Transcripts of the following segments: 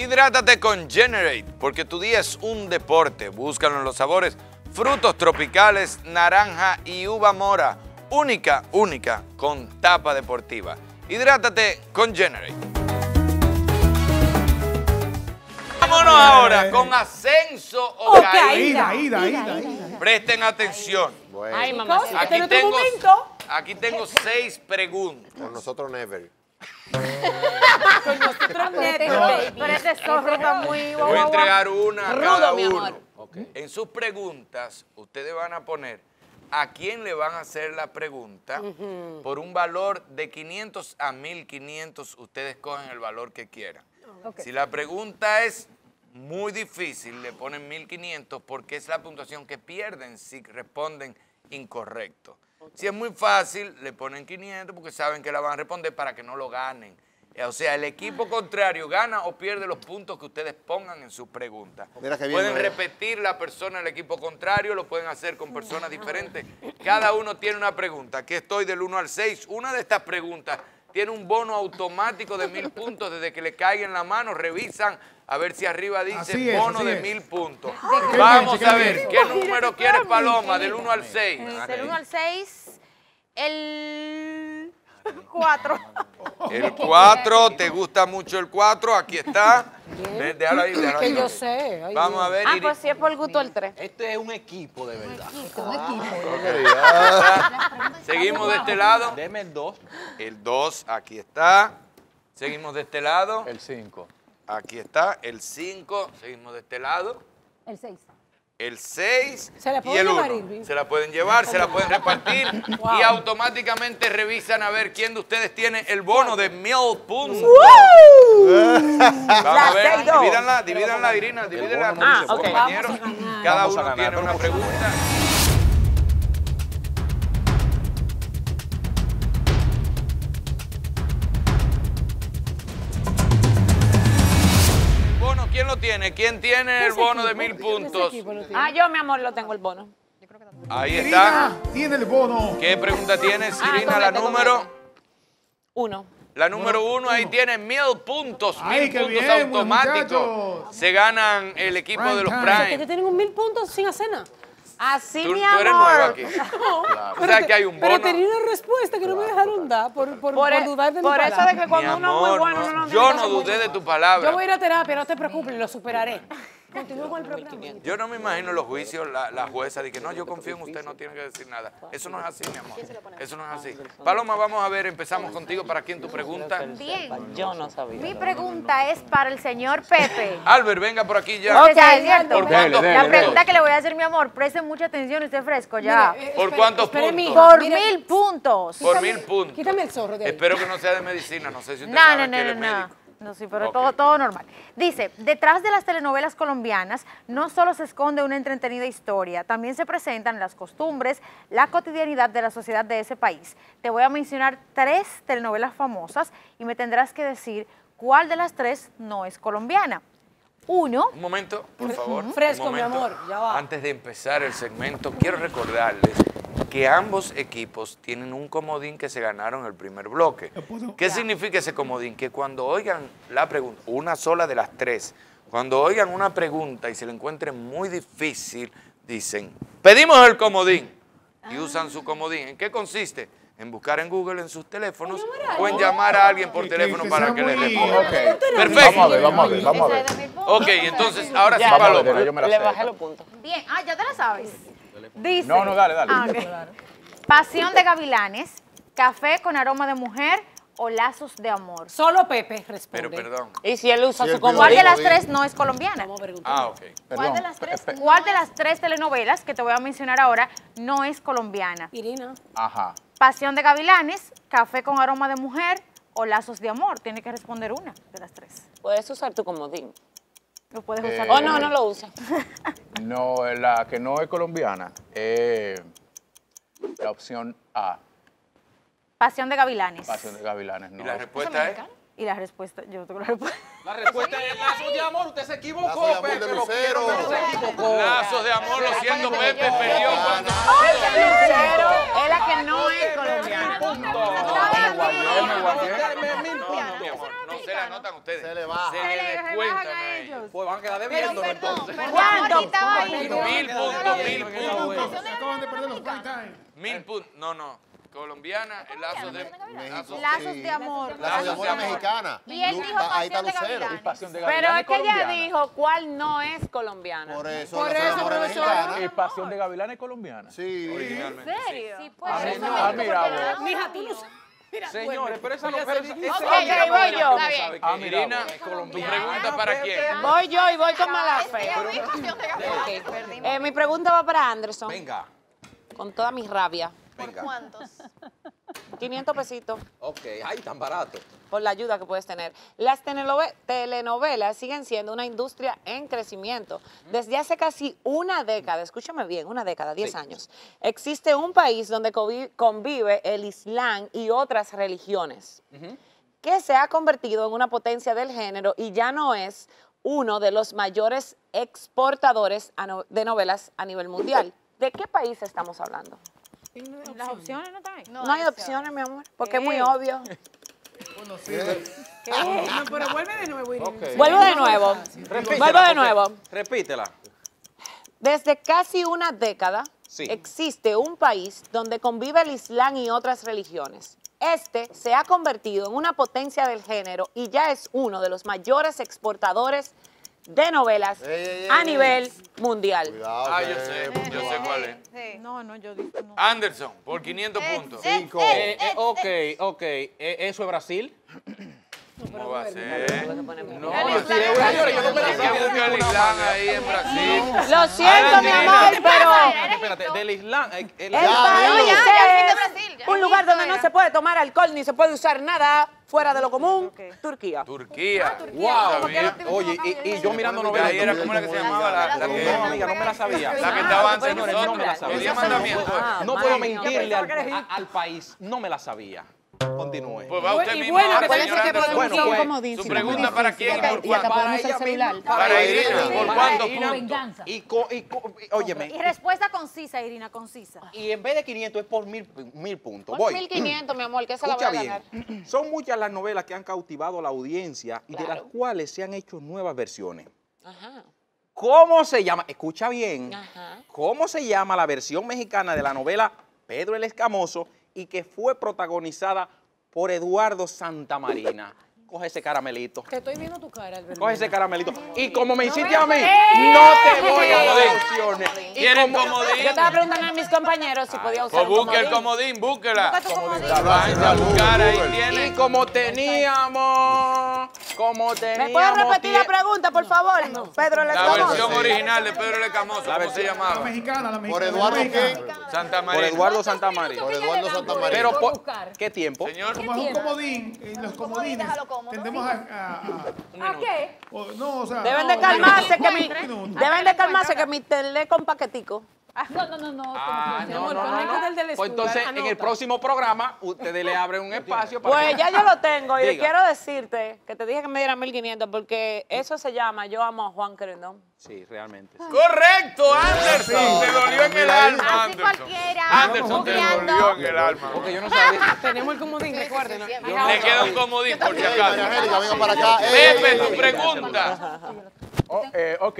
Hidrátate con Generate, porque tu día es un deporte. Búscalo en los sabores frutos tropicales, naranja y uva mora. Única, con tapa deportiva. Hidrátate con Generate. Vámonos ahora con ascenso o caída. Presten atención. Bueno. Ay, mamá. Aquí tengo 6 preguntas. Con nosotros never. Pero este zorro está muy Voy a entregar una a cada mi uno. amor. En sus preguntas, ustedes van a poner a quién le van a hacer la pregunta por un valor de 500 a 1500. Ustedes cogen el valor que quieran. Si la pregunta es muy difícil, le ponen 1500 porque es la puntuación que pierden si responden incorrecto. Si es muy fácil, le ponen 500 porque saben que la van a responder para que no lo ganen. O sea, el equipo contrario gana o pierde los puntos que ustedes pongan en sus preguntas. Pueden repetir la persona del equipo contrario, lo pueden hacer con personas diferentes. Cada uno tiene una pregunta. Aquí estoy del 1 al 6. Una de estas preguntas tiene un bono automático de 1000 puntos. Desde que le caiga en la mano, revisan a ver si arriba dice bono de 1000 puntos. Vamos a ver, ¿qué número quiere Paloma del 1 al 6? Del 1 al 6, el 4. El 4, ¿te gusta mucho el 4? Aquí está. Déjalo ahí, déjalo ahí. Que yo sé. Ay, Vamos a ver. Pues si es por gusto el 3. Este es un equipo de verdad. Seguimos de este lado. Deme el 2. El 2, aquí está. Seguimos de este lado. El 5. Aquí está. El 5, seguimos de este lado. El 6. El 6 ¿Se la y pueden el llevar, 1. Irving? Se la pueden llevar, se la pueden repartir y automáticamente revisan a ver quién de ustedes tiene el bono de 1000 puntos. Vamos a ver, divídanla, Irina, divídanla con sus compañeros. Cada uno tiene una pregunta. ¿Quién lo tiene? ¿Quién tiene el bono de 1000 puntos? Yo, mi amor, lo tengo el bono. Ahí está. Tiene el bono. ¿Qué pregunta tienes, Irina? La número 1. La número 1, ahí tiene 1000 puntos. 1000 puntos bien, automáticos. Se ganan el equipo de los Prime. ¿Que tienen 1000 puntos sin hacer nada? Así, Tú mi eres amor. nueva aquí. O sea que hay un bono. Pero tenía una respuesta que no me dejaron dar por dudar de mi Por eso palabra. de que cuando Mi uno es muy amor, bueno, no, uno no yo tiene no que dudé de tu Yo palabra. voy a ir a terapia, no te preocupes, lo superaré. Continúo con el programa. Yo no me imagino los juicios, la jueza dice que no, yo confío en usted, no tiene que decir nada. Eso no es así, mi amor. Eso no es así. Paloma, vamos a ver, empezamos contigo. ¿Para quién tu pregunta? Bien. Yo no sabía. Mi pregunta es para el señor Pepe. Albert, venga por aquí ya. O sea, es cierto. ¿Por cuánto? La pregunta que le voy a hacer, mi amor, preste mucha atención, esté fresco ya. ¿Por cuántos espere, puntos? mija. Por Mire, 1000 puntos. Por 1000 puntos. Quítame el zorro de ahí. Espero que no sea de medicina, no sé si usted No, sabe no, que él no, es no. médico. No, sí, pero Ok. todo normal. Dice, detrás de las telenovelas colombianas no solo se esconde una entretenida historia, también se presentan las costumbres, la cotidianidad de la sociedad de ese país. Te voy a mencionar 3 telenovelas famosas y me tendrás que decir cuál de las 3 no es colombiana. 1, Un momento, por favor. Fresco, un momento. mi amor, ya va. Antes de empezar el segmento, quiero recordarles que ambos equipos tienen un comodín que se ganaron el primer bloque. ¿Qué significa ese comodín? Que cuando oigan la pregunta, una sola de las 3, cuando oigan una pregunta y se la encuentren muy difícil, dicen, pedimos el comodín, y usan su comodín. ¿En qué consiste? En buscar en Google en sus teléfonos o en llamar a alguien por teléfono para que les responda. Perfecto. Vamos a ver. Ok, entonces, ahora sí, Vamos a Paloma. ver, yo me la Le sé. bajé los puntos. bien, ya te la sabes. Dice, No, dale. Pasión de gavilanes, café con aroma de mujer o lazos de amor. Solo Pepe responde. Pero perdón. ¿Y si él usa su ¿Cuál comodín? de las 3 no es colombiana? Vamos a preguntar. Ah, ok. ¿Cuál de las 3 telenovelas que te voy a mencionar ahora no es colombiana? Irina. Ajá. Pasión de gavilanes, café con aroma de mujer o lazos de amor. Tienes que responder una de las 3. Puedes usar tu comodín. Lo puedes usar. Oh, no lo usa. No, la que no es colombiana es la opción A. Pasión de gavilanes. Pasión de Gavilanes. ¿Y No, la respuesta es? Y la respuesta, yo tengo la respuesta. La respuesta es Lazos de Amor. Usted se equivocó, Lazos de Amor Pepe. de Lo Lucero. quiero, pero se equivocó. Lazos de amor, lo siento, Pepe, perdió. Lucero es la que no es colombiana. Mil puntos. Mi amor, no se le anotan ustedes. Se le baja. Se le descuentan a ellos. Pues van a quedar debiendo entonces. ¿Cuánto? 1000 puntos, 1000 puntos. Se acaban de perder los prime time. 1000 puntos. No. Colombiana, el lazo de... Lazos de amor. Lazos de Amor es mexicana. Y él dijo Ahí está Pasión de Lucero. Gavilanes. Pasión de Pero Gavilanes es que ella colombiana. dijo cuál no es colombiana. Por eso, Por Lazos de eso, Amor es profesora. mexicana. Pasión de Gavilanes colombiana. Sí. Originalmente. ¿En serio? Sí, pues. Ah, eso no, es mira, porque vos. no Mija, tú no sabes. Mira, Señores, pero esa no... Ok, pero voy yo. Está bien. Ah, mira, Irina, vos. tu pregunta para quién. Voy yo y voy con mala fe. Ok. Mi pregunta va para Anderson. Venga, Con toda mi rabia. venga. ¿Cuántos? 500 pesitos Ok, ay, tan barato. por la ayuda que puedes tener. Las telenovelas siguen siendo una industria en crecimiento. Desde hace casi una década, escúchame bien, una década, 10 años, existe un país donde convive el Islam y otras religiones, que se ha convertido en una potencia del género y ya no es uno de los mayores exportadores de novelas a nivel mundial. ¿De qué país estamos hablando? Las opciones no están ahí. No hay opciones, mi amor, porque es muy obvio. Bueno, sí. ¿Qué? Pero vuelve de nuevo, Irina. Ok. Vuelvo de nuevo. Vuelvo de nuevo. Repítela. Desde casi una década Sí. existe un país donde convive el Islam y otras religiones. Este se ha convertido en una potencia del género y ya es uno de los mayores exportadores de novelas a nivel mundial. Cuidado. Ah, que- yo sé cuál es. No, yo digo no. Anderson, por 500 puntos. 5. Ok. ¿Eso es Brasil? ¿Cómo va a ser? No, señores, yo no me la ¿Quién sabía. busca el Islam ahí en Brasil? Lo siento, mi amor, pero Espérate, del Islam. el país es un lugar donde no se puede tomar alcohol ni se puede usar nada fuera de lo común. Turquía. Turquía. Wow. Sabía. Oye, y yo mirando Ahí novelas. era como la que se llamaba la No, que amiga, no me la sabía. la que estaba antes de Señores, no me la nosotros. sabía. Los 10 mandamientos. No puedo mentirle al país. No me la sabía. Continúe. Pues va usted Y mismo. bueno, ahora, acuérdense señor que Anderson. Bueno, pues, Su pregunta para quién y por cuánto. para ella misma. Para Irina, ¿por cuántos puntos? Venganza. Óyeme, Y respuesta concisa, Irina, concisa. y en vez de 500 es por mil puntos. Por Voy. 1.500, mi amor, que se la voy Escucha a ganar. bien, son muchas las novelas que han cautivado a la audiencia y de las Claro. cuales se han hecho nuevas versiones. Ajá. ¿Cómo se llama? Escucha bien. Ajá. ¿Cómo se llama la versión mexicana de la novela Pedro el Escamoso y que fue protagonizada por Eduardo Santamarina? Coge ese caramelito. Te estoy viendo tu cara, Alberto. Coge ese caramelito. Y como me hiciste a mí, no te voy a dar opciones. Y ¿Quieren como- comodín? Yo estaba preguntando a mis compañeros si podía usar Pues un busque el comodín. comodín, búsquela. Busca tu comodín. Váyanse a buscar, ahí Y tiene. como teníamos... ¿Me puedes repetir la pregunta, por favor? Pedro, le La estamos. versión original de Pedro el Escamoso, ¿cómo se La llamaba? mexicana, la mexicana. Por Eduardo mexicana. qué? Santa Por María. Eduardo Santamarina. Por Eduardo Santamarina. Pero, Voy a buscar. ¿qué tiempo? Señor, Como es un comodín, en los comodines tendemos ¿A qué? no, o sea, Deben de no, calmarse que minutos. deben de calmarse que mi tele con paquetico. No. Ah, mi no, amor, no, conecta no. el del Pues estudio. entonces, en el próximo programa, ustedes le abren un espacio para Pues que... ya yo lo tengo y le Diga. quiero decirte que te dije que me diera 1.500 porque eso se llama Yo amo a Juan Querendón. Sí, realmente. sí. correcto, Anderson. Te dolió en el alma, Así Anderson. cualquiera. Anderson, te Googleando. dolió en el alma. Porque yo no sabía. Tenemos el comodín, recuerden. Le queda un comodín, por si Ey, María acaso. Angélica, venga para acá. Pepe, tu pregunta. Ok.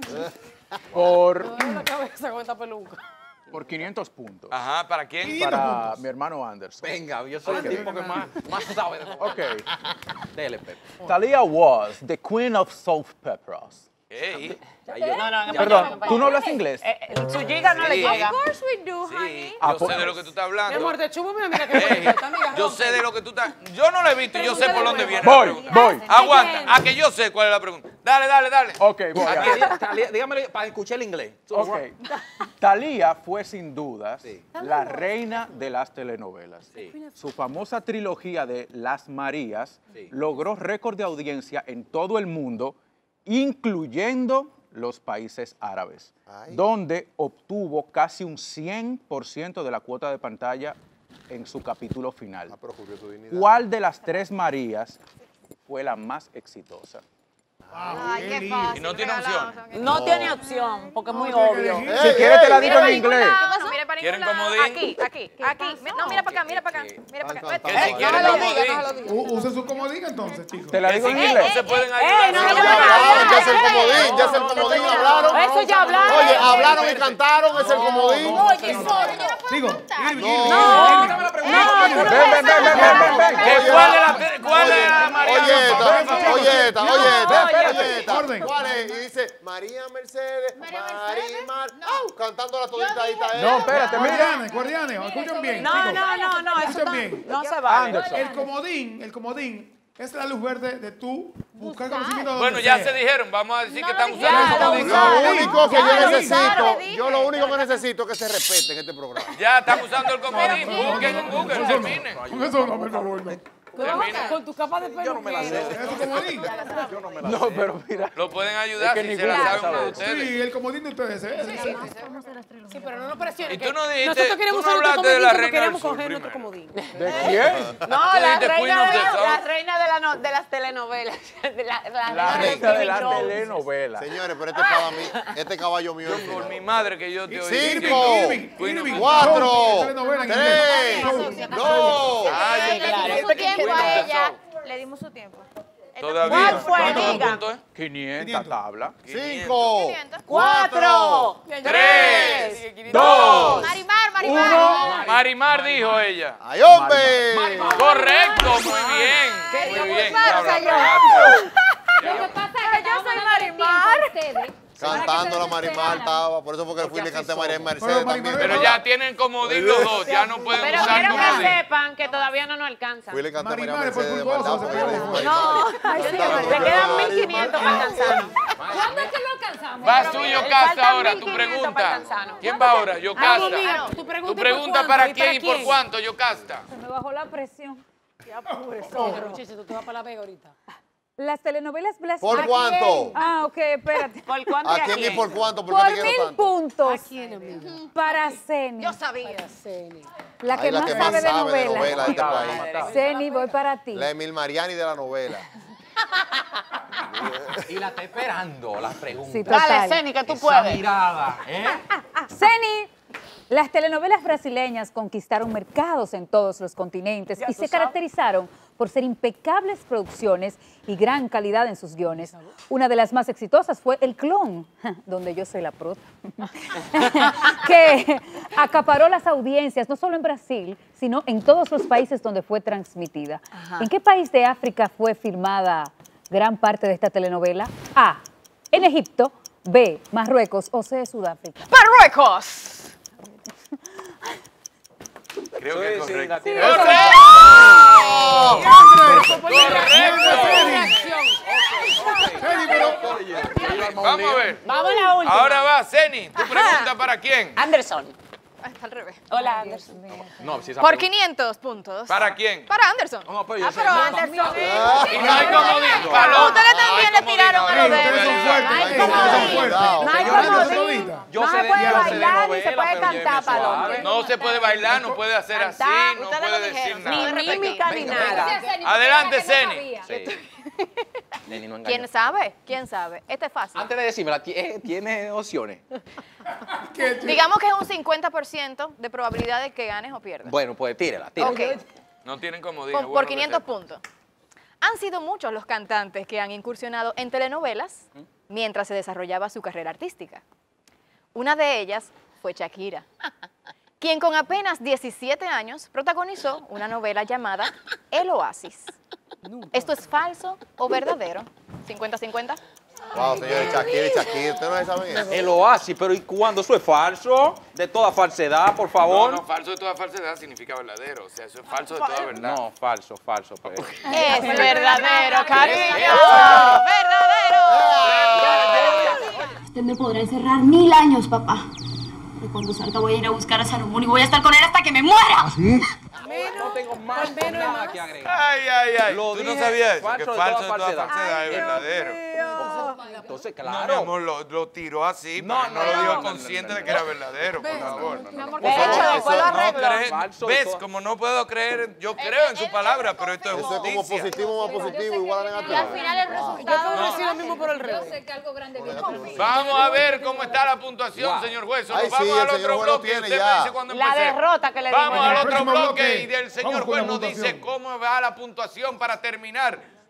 Por, La cabeza con esta peluca. por 500 puntos. Ajá, ¿para quién? Para mi hermano Anderson. Venga, yo soy el tipo que más sabe de Ok. Dele, Pepe. Talia was the queen of soft peppers. Ey, Ya yo- No, en Perdón, español. ¿tú no hablas inglés? Su giga no le Sí. llega. Of course we do, honey. sí, Ah, yo pues- sé de lo que tú estás Mi hablando. amor, te chupo, mira que Ey, yo sé de lo que tú estás... Yo no lo he visto y yo sé por dónde viene la Voy, pregunta. voy. Aguanta, a que yo sé cuál es la pregunta. Dale. Ok, voy. Dígamelo para escuchar el inglés. Ok. Thalía fue sin dudas Sí. la reina de las telenovelas. Sí. Su famosa trilogía de Las Marías Sí. logró récord de audiencia en todo el mundo, incluyendo los países árabes, donde obtuvo casi un 100% de la cuota de pantalla en su capítulo final. Ah, pero cubrió su dignidad. ¿Cuál de las tres Marías fue la más exitosa. Ay, qué fácil. Y no tiene opción. No tiene opción, porque es muy No, obvio. Si quieres te la digo en inglés. No mire para ¿Quieren ningún lado. comodín? Aquí. No, mira para acá, mira para acá. Mira para acá. Que si No quieren se lo diga, comodín. no se lo diga. Use su comodín entonces, chicos. Te la digo en No inglés. se pueden ayudar. no, no, no, no, Hablaron, ya es el comodín, ya es el comodín, hablaron. Eso ya hablaron. Oye, hablaron y cantaron, es el comodín. Digo, ¿Qué? ¿Cuál es la María? Oye, esta. Orden. ¿Cuál es? Y dice, María Mercedes, Marimar, cantando la todita ahí está No, espérate, mira. Guardianes, escuchen bien. No, chicos. eso Escuchen no, bien. no se vale. Anderson. El comodín es la luz verde de tú buscar conocimiento donde Bueno, ya sea. se dijeron. Vamos a decir que están ya, usando el lo comodín. Lo único que Ya, yo lo necesito, dije. yo lo único que necesito es que se respete en este programa. Ya están usando el comodín. Busquen en Google, terminen. Con eso no, por favor, no. Terminen. Con tu capa de pelo. ¿Es tu comodín? No, pero mira. Lo pueden ayudar Es que si se la ninguno saben uno de sabe. ustedes. Sí, el comodín de ustedes. Sí, pero no nos presiones. Y tú no que dijiste, nosotros queremos tú no usar nuestro hablaste de la comodín, reina queremos del sur coger nuestro primero. comodín. ¿De quién? No, la dijiste Queen reina, of the de, South. la reina de las telenovelas. La reina de la show. telenovela. Señores, pero este para mí, este caballo mío es el Por final. mi madre que yo te oí. 5, 4, 3, 2. Ay, Le dimos su tiempo a ella. Le dimos su tiempo. Todavía. ¿Cuál fue? ¿Cuántos Diga. puntos es? 500 tabla. 5, 4, 3, 2. Marimar. Marimar dijo ella. ¡Ay, hombre! Correcto, muy bien. Muy bien. Diabla, Lo que pasa es que yo soy Marimar. Cantando la Marimar estaba, por eso fue que fui y le canté a María Mercedes Pero también. Pero ya tienen comodín los dos, ya no pueden Pero usar quiero que comodín. sepan que todavía no nos alcanza. Fui y le canté a María Marimar, por Mercedes de pulgoso, verdad, porque ella dijo Marimar. Te quedan 1500 para alcanzarnos. ¿Cuándo es que lo alcanzamos? Vas tú, Yocasta, faltan ahora. Tu 1500 pregunta. para alcanzarnos. ¿Quién va ahora? Yocasta. Mira, tu Tu pregunta, pregunta para quién y por cuánto, Yocasta. Se me bajó la presión. Ya, pobre muchacho, tú te vas para La Vega ahorita. Las telenovelas ¿Por brasileñas. cuánto? Ah, ok, espérate. ¿Por cuánto ¿A y a quién y quién? por cuánto? ¿Por qué Por te quiero 1000 tanto? puntos. amiga? Para Ceni. Yo sabía. La que Ay, la más que más sabe de sabe de novela. novela de este país. Ceni, voy para ti. La Emil Mariani de la novela. Y la está esperando, la pregunta. Sí, total. Dale, Ceni, que tú Esa puedes. mirada, ¿eh? Ceni, las telenovelas brasileñas conquistaron mercados en todos los continentes y se caracterizaron por ser impecables producciones y gran calidad en sus guiones. Una de las más exitosas fue El Clon, donde yo soy la prota, que acaparó las audiencias no solo en Brasil, sino en todos los países donde fue transmitida. ¿En qué país de África fue filmada gran parte de esta telenovela? A, en Egipto, B, Marruecos o C, Sudáfrica. ¡Marruecos! Creo que es Sí, correcto. la tiene. Vamos a ver. Vamos a la última. Ahora va, Ceni. ¿Tu pregunta para quién? Anderson. Está al revés. Hola, Anderson. No, si esa Por pregunta- 500 puntos. ¿Para quién? Para Anderson. No, pero yo sé. pero No, Anderson. Y no hay comodín. Paloma. Ustedes No hay también le comodín tiraron a ahora. lo Ey, ustedes son fuertes. Ay, Ey, ¿cómo ustedes son digo? fuertes. No hay Señores, comodín. Yo No sé se de- puede yo sé de bailar ni se novela, puede pero cantar, lléveme Paloma. suave. No se puede bailar, no puede hacer así, Cantar, no ustedes puede lo decir dijeron. Ni nada. mímica ni nada. Adelante, Ceni. Sí. Neni, no engañes. ¿Quién sabe? ¿Quién sabe? Este es fácil. Antes de decírmela, ¿tiene opciones? Digamos que es un 50% de probabilidad de que ganes o pierdas. Bueno, pues tírela, tírela. Ok, No tienen comodín. por es bueno que 500 sepan. puntos. Han sido muchos los cantantes que han incursionado en telenovelas mientras se desarrollaba su carrera artística. Una de ellas fue Shakira, quien con apenas 17 años protagonizó una novela llamada El Oasis. ¿Esto es falso o verdadero? 50-50. Wow, señores, Shakira y Shakira, ¿ustedes no saben eso? El oasis, pero ¿y cuándo eso es falso? De toda falsedad, por favor. No, falso de toda falsedad significa verdadero. O sea, eso es falso de toda verdad. No, falso, falso. Pues. Es verdadero, cariño. ¡Verdadero! Usted me podrá encerrar 1000 años, papá. Pero cuando salga voy a ir a buscar a Salomón y voy a estar con él hasta que me muera. No tengo más nada que agregar. Ay, ay, ay. Lo ¿Tú no dije, sabías eso? falso Que de falso toda de toda falsedad. falsedad es Ay, verdadero. Claro. Entonces, No, claro. mi amor, lo tiró así, No, pero no lo dijo no, consciente no, de que era verdadero, por favor. De hecho, después lo arregló. Falso, ¿Ves? eso. Como no puedo creer, yo creo en su palabra, pero esto es Eso es como justicia. positivo más positivo igual a Y al negativo. final el resultado... Yo decir lo mismo por el revés. Yo sé que algo grande viene. Vamos a ver cómo está la puntuación, señor juez. Nos Ay, vamos sí, al el señor otro juez lo bloque y tiene usted ya. me dice cuándo La empecemos. derrota que le Vamos dimos. al En el otro próximo bloque bloque, y del señor vamos con juez la nos dice puntuación. cómo va la puntuación para terminar